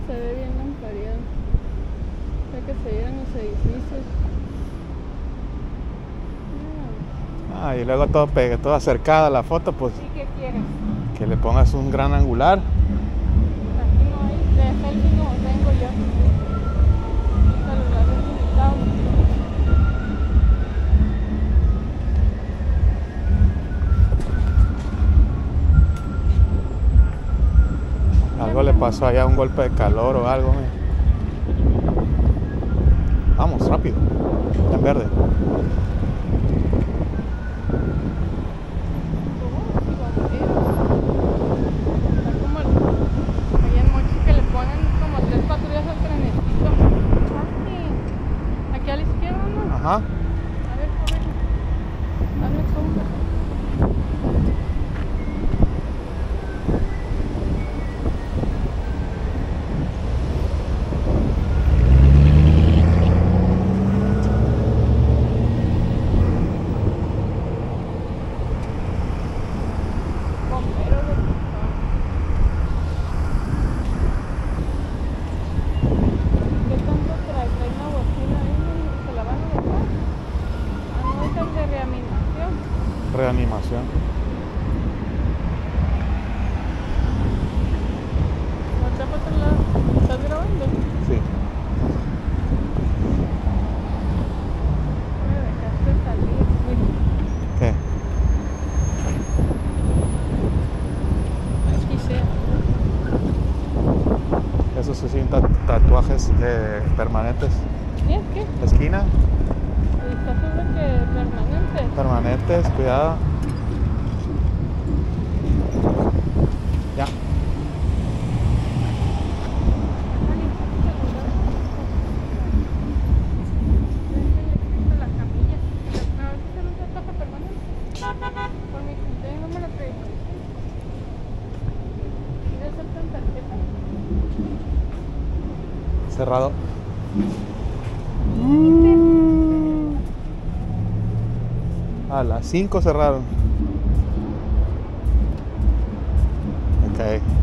se ve bien lampareado. Ya que se vieron los edificios. Y luego todo acercada la foto, pues ¿Y qué quieres? que le pongas un gran angular. Aquí no hay, de selfie no tengo yo. Mi celular es limitado. Algo le pasó allá, un golpe de calor o algo. Vamos, rápido. Está en verde. Ajá. A ver, corre. Dale sombra. Bomberos de Tucson. ¿Qué tanto trae? ¿Trae una bocina ahí? ¿Se la van a dejar? Ah, no, es el de reanimación. Reanimación. ¿Voltea para otro lado? ¿Estás grabando? Sí. Me dejaste salir. ¿Qué? Aquí sea. Esos sí son tatuajes permanentes. ¿Qué? ¿Qué? La esquina, ¿Estás seguro que permanente? permanentes, cuidado. Ya. Cerrado. A las 5 cerraron. Ok.